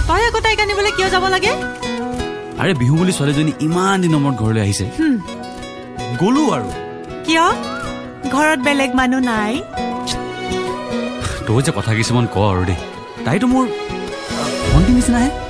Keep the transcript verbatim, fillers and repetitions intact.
তই আকৌ তাইক আনিবলৈ কিয় যাব লাগে? আৰে বিহু বুলি ছোৱালীজনী ইমান দিনৰ মূৰত ঘৰলৈ আহিছে, গলো আৰু। কিয় ঘৰত বেলেগ মানুহ নাই? তই যে কথা কিছুমান ক আৰু দেই, তাইতো মোৰ ভণ্টি নিচিনাহে।